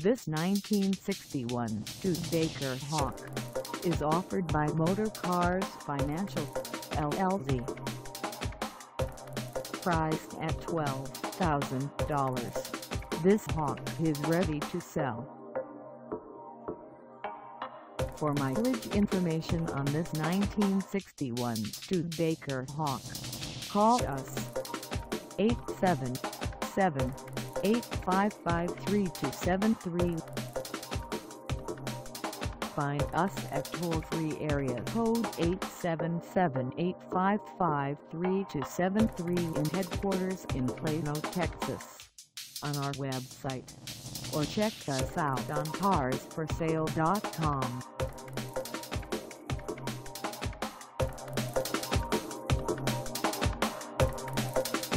This 1961 Studebaker Hawk is offered by Motorcars Financial, LLC. Priced at $12,000, this Hawk is ready to sell. For mileage information on this 1961 Studebaker Hawk, call us 877-855-3273. Find us at toll-free area code 877-855-3273 in headquarters in Plano, Texas, on our website, or check us out on carsforsale.com.